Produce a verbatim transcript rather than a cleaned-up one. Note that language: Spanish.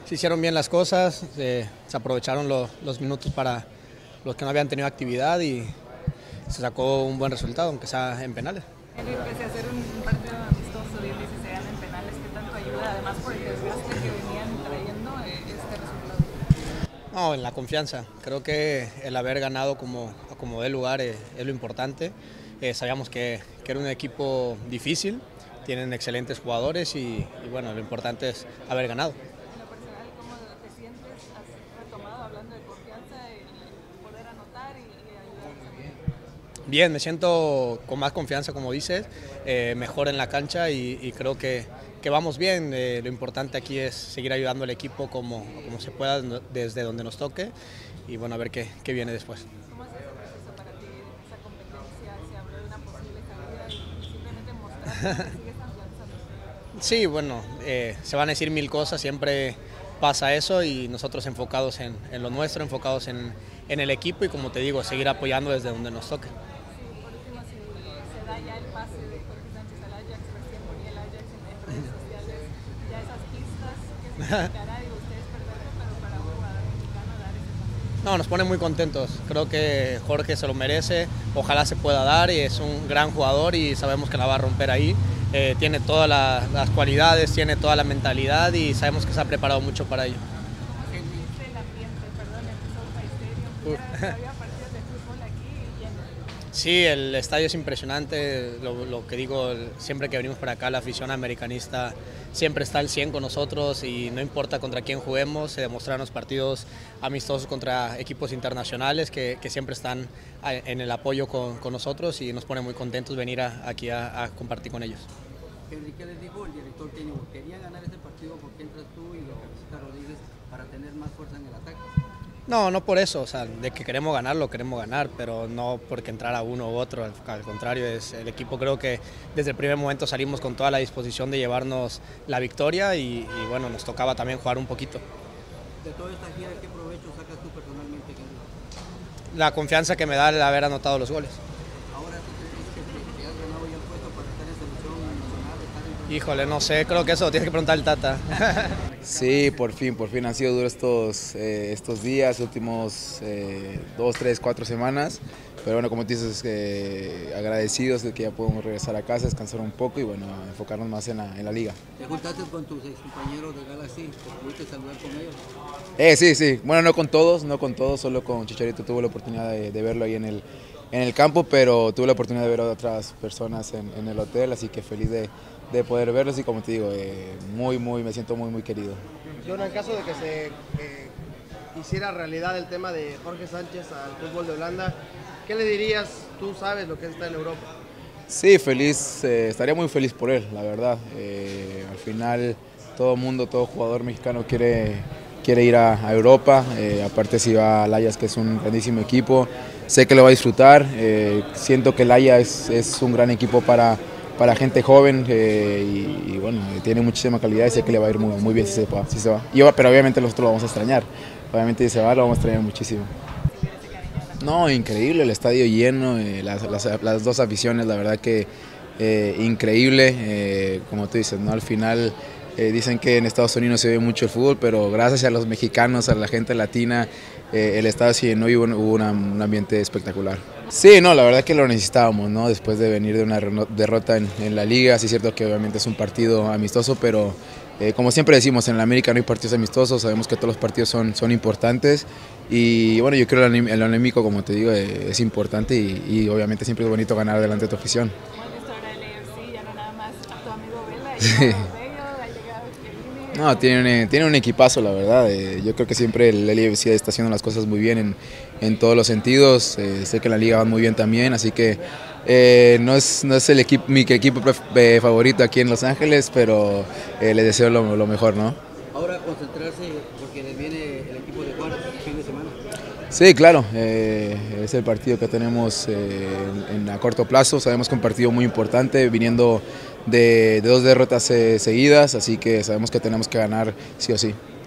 se hicieron bien las cosas, eh, se aprovecharon lo, los minutos para los que no habían tenido actividad y se sacó un buen resultado, aunque sea en penales. Henry, pese a ser un partido amistoso y que se gana en penales, ¿qué tanto ayuda, además por el desgaste que venían trayendo, este resultado? No, en la confianza. Creo que el haber ganado como, como de lugar eh, es lo importante. Eh, sabíamos que, que era un equipo difícil, tienen excelentes jugadores y, y bueno, lo importante es haber ganado. En lo personal, ¿cómo te sientes? ¿Has retomado, hablando de confianza, el poder anotar y, y ayudar? Bien, me siento con más confianza, como dices, eh, mejor en la cancha y, y creo que, que vamos bien. Eh, lo importante aquí es seguir ayudando al equipo como, como se pueda desde donde nos toque y bueno, a ver qué, qué viene después. ¿Cómo ha sido ese proceso para ti, esa competencia? ¿Se abrió una posible salida y simplemente mostrar que sigues avanzando? Sí, bueno, eh, se van a decir mil cosas, siempre pasa eso y nosotros enfocados en, en lo nuestro, enfocados en, en el equipo y como te digo, seguir apoyando desde donde nos toque. Sí, por último, si se da ya el pase de Jorge Sánchez al Ajax, recién ponía el Ajax en, en redes sociales, ya esas pistas, ¿qué significará? Digo, ustedes perderlo, pero para un jugador mexicano dar ese pase. No, nos pone muy contentos, creo que Jorge se lo merece, ojalá se pueda dar y es un gran jugador y sabemos que la va a romper ahí. Eh, tiene todas la, las cualidades, tiene toda la mentalidad y sabemos que se ha preparado mucho para ello. ¿Cómo se siente el ambiente, perdón, en el SoFi Stadium? Había partidos de fútbol aquí y lleno. Sí, el estadio es impresionante, lo, lo que digo, siempre que venimos para acá la afición americanista siempre está al cien con nosotros y no importa contra quién juguemos, se demuestran los partidos amistosos contra equipos internacionales que, que siempre están en el apoyo con, con nosotros y nos pone muy contentos venir a, aquí a, a compartir con ellos. Enrique les dijo el director técnico, quería ganar este partido porque entras tú y lo Cabecita Rodríguez para tener más fuerza en el ataque. No, no por eso, o sea, de que queremos ganar, lo queremos ganar, pero no porque entrara uno u otro, al, al contrario, es el equipo creo que desde el primer momento salimos con toda la disposición de llevarnos la victoria y, y bueno, nos tocaba también jugar un poquito. De toda esta gira, ¿qué provecho sacas tú personalmente, Henry? La confianza que me da el haber anotado los goles. Ahora tú crees que te, te has ganado ya el puesto para estar en selección nacional, estar en... Híjole, no sé, creo que eso lo tienes que preguntar al Tata. Sí, por fin, por fin han sido duros estos, eh, estos días, últimos eh, dos, tres, cuatro semanas. Pero bueno, como dices, eh, agradecidos de que ya podemos regresar a casa, descansar un poco y bueno, enfocarnos más en la, en la liga. ¿Te juntaste con tus ex compañeros de Galaxy? ¿Te pudiste saludar con ellos? Eh, sí, sí, bueno, no con todos, no con todos, solo con Chicharito tuve la oportunidad de, de verlo ahí en el, en el campo, pero tuve la oportunidad de ver a otras personas en, en el hotel, así que feliz de, de poder verlos y como te digo, eh, muy, muy, me siento muy, muy querido. Yo en el caso de que se eh, hiciera realidad el tema de Jorge Sánchez al fútbol de Holanda, ¿qué le dirías? Tú sabes lo que es estar en Europa. Sí, feliz, eh, estaría muy feliz por él, la verdad. Eh, al final todo mundo, todo jugador mexicano quiere, quiere ir a, a Europa, eh, aparte si va al Ajax que es un grandísimo equipo, sé que lo va a disfrutar, eh, siento que el Ajax es, es un gran equipo para, para gente joven eh, y, y bueno, tiene muchísima calidad y sé que le va a ir muy, muy bien si se, va, si se va. Y, pero obviamente nosotros lo vamos a extrañar, obviamente si se va lo vamos a extrañar muchísimo. No, increíble, el estadio lleno, eh, las, las, las dos aficiones, la verdad que eh, increíble, eh, como tú dices, ¿no? Al final eh, dicen que en Estados Unidos se ve mucho el fútbol, pero gracias a los mexicanos, a la gente latina, eh, el estadio se llenó y hubo, hubo una, un ambiente espectacular. Sí, no, la verdad que lo necesitábamos, ¿no? Después de venir de una derrota en, en la liga, sí es cierto que obviamente es un partido amistoso, pero eh, como siempre decimos, en la América no hay partidos amistosos, sabemos que todos los partidos son, son importantes y bueno, yo creo que el anémico, como te digo, es importante y, y obviamente siempre es bonito ganar delante de tu afición. ¿Cómo has visto ahora el A F C? Ya no nada más a tu amigo Vela, y sí. Ha llegado Chiellini. No, tiene, tiene un equipazo, la verdad. Eh, yo creo que siempre el L A F C está haciendo las cosas muy bien en, en todos los sentidos. Eh, sé que en la liga van muy bien también, así que eh, no es, no es el equipo, mi equipo eh, favorito aquí en Los Ángeles, pero eh, les deseo lo, lo mejor, ¿no? Ahora concentrarse porque les viene el equipo de Juárez el fin de semana. Sí, claro, eh, es el partido que tenemos eh, en, en a corto plazo, sabemos que es un partido muy importante, viniendo de, de dos derrotas eh, seguidas, así que sabemos que tenemos que ganar sí o sí.